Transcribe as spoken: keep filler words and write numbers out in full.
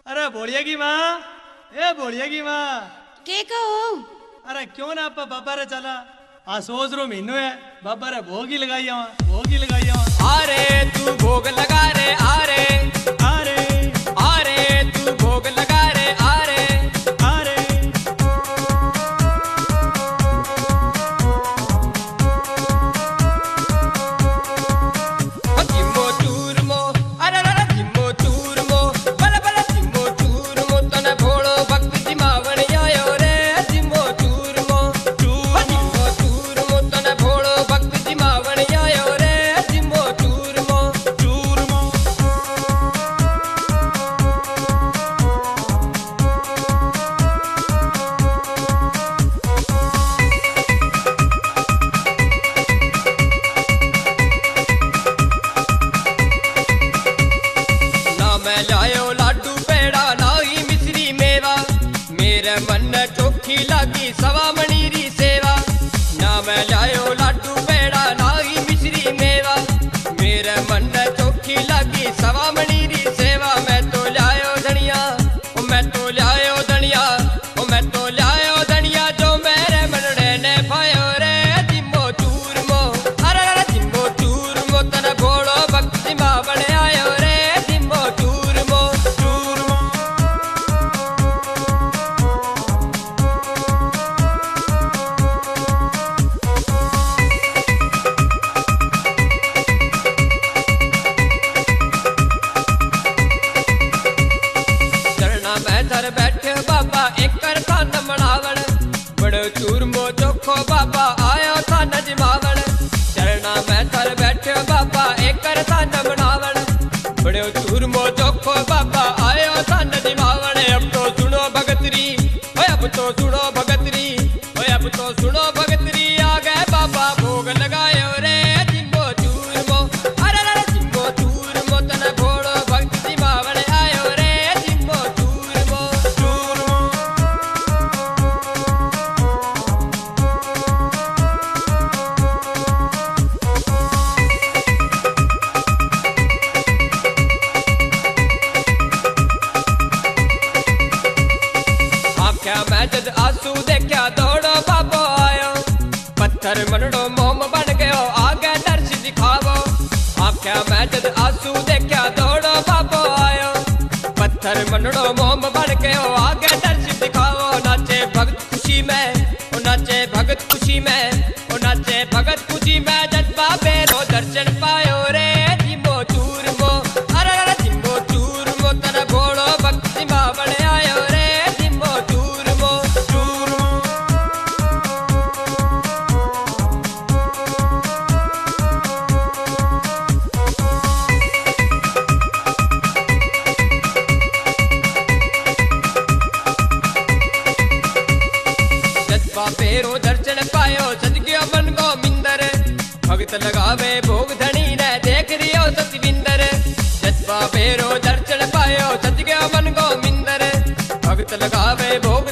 अरे बोलिए की माँ, ए बोलिए की माँ के कहो। अरे क्यों ना आप बाबा रे चला आ सोच रो महीनों है बाबा रे भोग ही लगाई आवा भोग ही लगाई आवा। अरे तू भोग लगा रे अरे अरे अरे तू भोग लगा रे अरे अरे जिम्मो चूरमो अरे अरे जिम्मो चूरमो बल बल जिम्मो चूरमो तने भोळो भक्त जिमावण आयो रे जिम्मो चूरमो जिम्मो चूरमो तने भोळो भक्त जिमावण आयो रे जिम्मो चूरमो चूरमो ना मैं लायो लाडू पेड़ा ना ही मिश्री मेवा मेरे मन चोखी लागी सवा मणीरी सेवा। ना मैं लायो लाडू पेड़ा ना ही मिश्री मेवा मेरे मन चोखी लागी सवा मणीरी सेवा। मैं तो लायो धनिया ओ मैं तो लायो धनिया ओ मैं तो लायो धनिया जो मेरे मनड़े ने पायो रे जिम्मो चूरमो अरे अरे जिम्मो चूरमो तने भोळो भक्त जिमा बने आयो रे जिम्मो चूरमो चूरमो चरणा में धर बैठे बाबा एक कर खान मनावण बड़ो चूरमो चोखो बाबा आयो था नजमावण। चरणा में धर बैठे बाबा एक कर खान मनावण बड़ो चूरमो चोखो बाबा आयो था नजमावण। अब तो सुनो भगतरी ओए अब तो सुनो भगतरी ओए अब तो सुनो भगतरी आ गए बाबा भोग लगायो रे जिम्मो चूरमो अरे अरे जिम्मो चूरमो तने भोळो भक्त जिमावण आयो रे जिम्मो चूरमो चूरमो आख्या मैं जद आंसू देखा दौड़ो बाबो आयो पत्थर मनड़ो मोम बन गयो आगे दर्श दिखावो। आख्या मैं जद आंसू देखा दौड़ो बाबो आयो पत्थर मनड़ो मोम बन गयो आगे दर्श दिखावो। नाचे भगत खुशी में ओ नाचे भगत खुशी में ओ नाचे भगत खुशी में जद बाबे रो दर्शन पायो रे जिम्मो चूरमो अरे अरे जिम्मो चूरमो तने भोळो भक्त जिमा बने आयो रे जिम्मो चूरमो चूरमो जज्बा पेरो दर्शन पायो सज गयो मन को मिंदर भगत लगावे भोग धनी ने देख रियो सतविंदर। जज्बा पेरो दर्शन पायो सज गयो मन को मिंदर भगत लगावे भोग